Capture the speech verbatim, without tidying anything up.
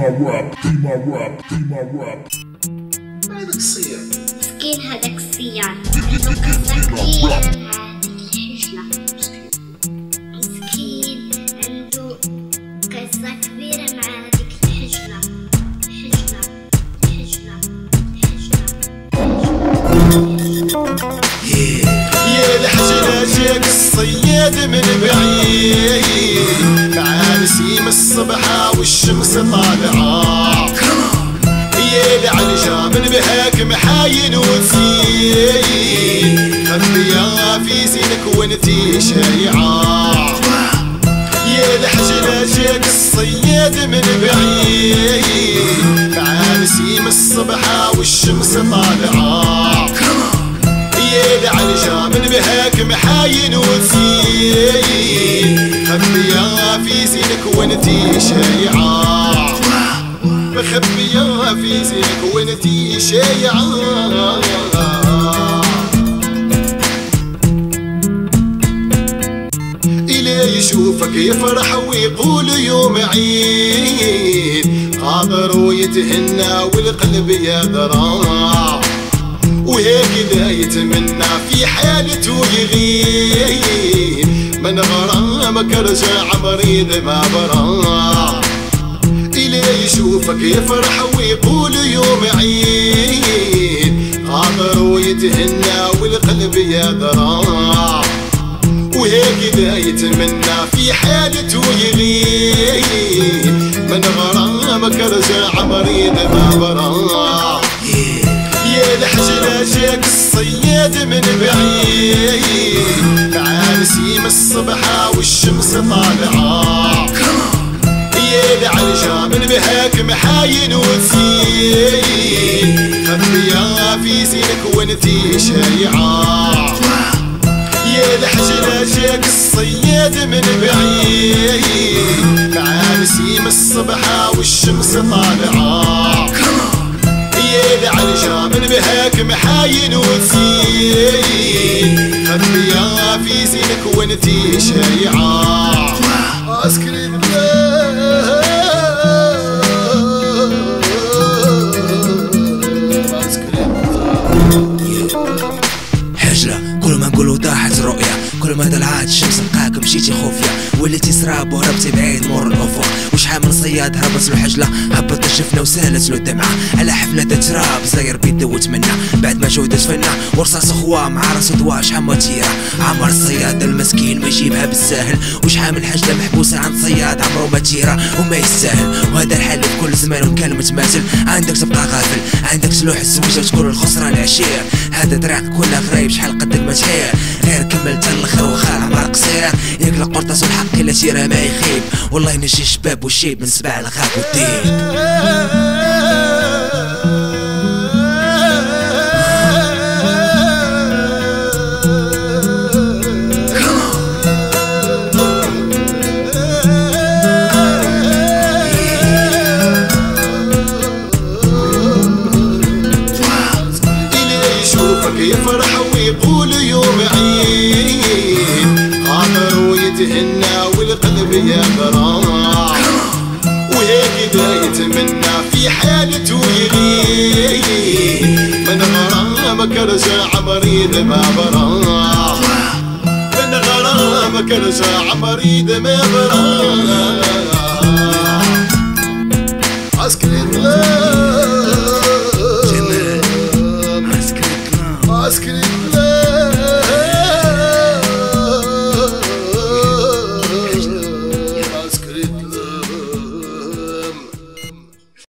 ديما راب ديما راب ديما راب. هذاك الصياد مسكين هذاك الصياد مسكين مسكين عنده قصة كبيرة مع هذيك الحجلة حجلة حجلة حجلة. يا الحجلة جاك الصياد من بعيد مع نسيم الصبحة والشمس طالعة. يا العلجة من بهاك محاين وزين خبيها في زينك وانتي شايعة. يا الحجلة جاك الصياد من بعيد مع نسيم الصبحة والشمس طالعة. يا العلجة من بهاك محاين وزين خبيها في زينك وانتي شايعة. مخبيها في زينك وانتي شايعة. إلى يشوفك يفرح ويقول يوم عيد قادر ويتهنى والقلب يضرع. وهيك دا يتمنى في حالته يغيب من غرامك رجع مريض ما برا. إلى يشوفك يفرح ويقول يوم عيد قادر ويتهنى والقلب يضرع. وهيك دا يتمنى في حالته يغيب من غرامك رجع مريض ما برا. يا الحجلة جاك الصياد من بعيد مع نسيم الصبحة والشمس طالعة. يا العلجة من بهاك محاين وزين خبيها في زينك وانتي شايعة. يا الحجلة جاك الصياد من بعيد مع نسيم الصبحة والشمس طالعة. يا العلجة من بهاك محاين وزين خبيها في زينك وانتي شايعة. عسكري حجرة كل ما نقولو طاحت الرؤية كل ما طلعت الشمس نلقاك مشيتي خفية وليتي سراب وهربتي بعيد مور الأفق. وشحال من صياد هربت له الحجلة هبط الشفنة وسالت له الدمعة على حفلة تراب زاير بيد وتمنى بعد ما جودت فنة ورصاص اخوة مع راسو دوا شحال موتيرة. عمر الصياد المسكين ما يجيبها بالساهل وشحال من حجلة محبوسة عند صياد عمرو ما تيرة وما يستاهل. وهذا الحال في كل زمان وكان متماثل عندك تبقى غافل عندك سلوح الزوجة وتكون الخسران العشير. هذا طريقك كله غريب شحال قدك ما تحير غير كملت الاخر وخا عمر قصير يقلق قرطاس والحق الا سيره ما يخيب. والله ينجي الشباب والشيب من سبع الغاب والدين. يفرح ويقول يوم عيد قادر ويتهنى والقلب يضرع. وهيك دا يتمنى في حالته يغيب من غرامك رجع مريض ما برا. من غرامك رجع مريض ما برا. عسكري